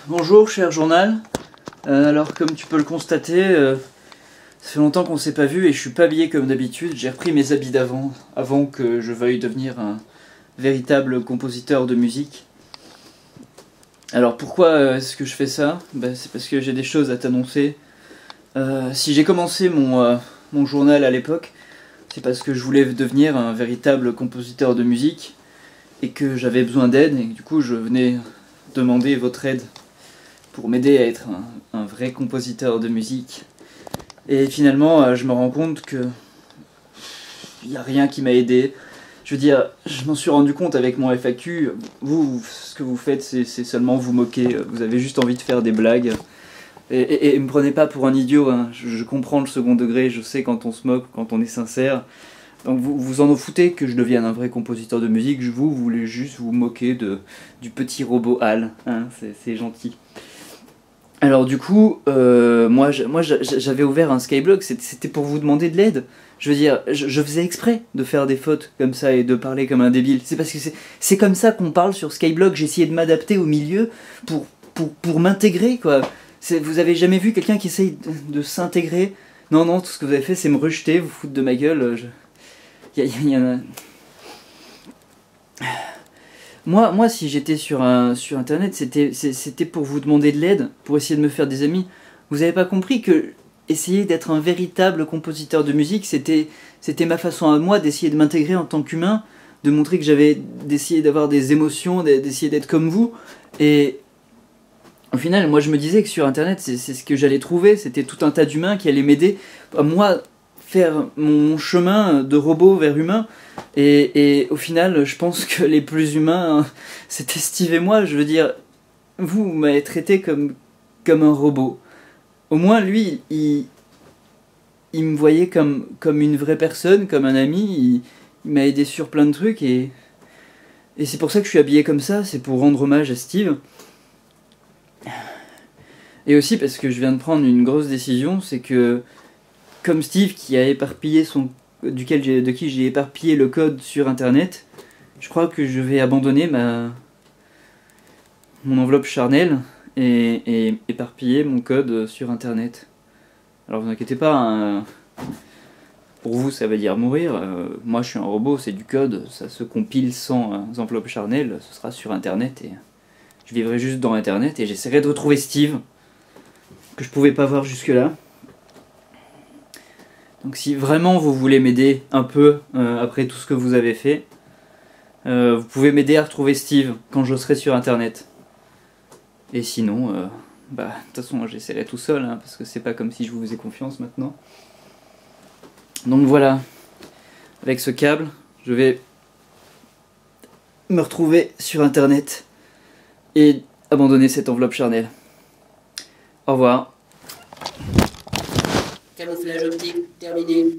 Bonjour cher journal, alors comme tu peux le constater, ça fait longtemps qu'on s'est pas vu et je suis pas habillé comme d'habitude, j'ai repris mes habits d'avant, avant que je veuille devenir un véritable compositeur de musique. Alors pourquoi est-ce que je fais ça? C'est parce que j'ai des choses à t'annoncer. Si j'ai commencé mon journal à l'époque, c'est parce que je voulais devenir un véritable compositeur de musique et que j'avais besoin d'aide et que du coup je venais demander votre aide pour m'aider à être un vrai compositeur de musique. Et finalement, je me rends compte que il n'y a rien qui m'a aidé. Je veux dire, je m'en suis rendu compte avec mon FAQ. Vous, ce que vous faites, c'est seulement vous moquer. Vous avez juste envie de faire des blagues. Et me prenez pas pour un idiot, hein. Je comprends le second degré, je sais quand on se moque, quand on est sincère. Donc vous en foutez que je devienne un vrai compositeur de musique. Vous voulez juste vous moquer du petit robot Hal, hein, c'est gentil. Alors du coup, moi j'avais ouvert un Skyblog, c'était pour vous demander de l'aide. Je veux dire, je faisais exprès de faire des fautes comme ça et de parler comme un débile. C'est parce que c'est comme ça qu'on parle sur Skyblog. J'ai essayé de m'adapter au milieu pour m'intégrer, quoi. Vous avez jamais vu quelqu'un qui essaye de s'intégrer? Non, tout ce que vous avez fait, c'est me rejeter, vous foutre de ma gueule. Y en a... Moi, si j'étais sur internet, c'était pour vous demander de l'aide, pour essayer de me faire des amis. Vous avez pas compris que essayer d'être un véritable compositeur de musique, c'était ma façon à moi d'essayer de m'intégrer en tant qu'humain, de montrer que d'essayer d'avoir des émotions, d'essayer d'être comme vous. Et au final, moi je me disais que sur internet, c'est ce que j'allais trouver, c'était tout un tas d'humains qui allaient m'aider à moi faire mon chemin de robot vers humain. Et au final, je pense que les plus humains, hein, c'était Steve et moi. Je veux dire, vous m'avez traité comme un robot. Au moins, lui, il me voyait comme une vraie personne, comme un ami. Il m'a aidé sur plein de trucs. Et c'est pour ça que je suis habillé comme ça. C'est pour rendre hommage à Steve. Et aussi parce que je viens de prendre une grosse décision. C'est que, comme Steve qui a éparpillé de qui j'ai éparpillé le code sur internet, je crois que je vais abandonner mon enveloppe charnelle et éparpiller mon code sur internet. Alors vous inquiétez pas, hein, pour vous ça veut dire mourir, moi je suis un robot, c'est du code, ça se compile sans enveloppe charnelle, ce sera sur internet et je vivrai juste dans internet et j'essaierai de retrouver Steve, que je pouvais pas voir jusque là. Donc si vraiment vous voulez m'aider un peu après tout ce que vous avez fait, vous pouvez m'aider à retrouver Steve quand je serai sur internet. Et sinon, de toute façon j'essaierai tout seul, hein, parce que c'est pas comme si je vous faisais confiance maintenant. Donc voilà, avec ce câble, je vais me retrouver sur internet et abandonner cette enveloppe charnelle. Au revoir. Camouflage optique terminé.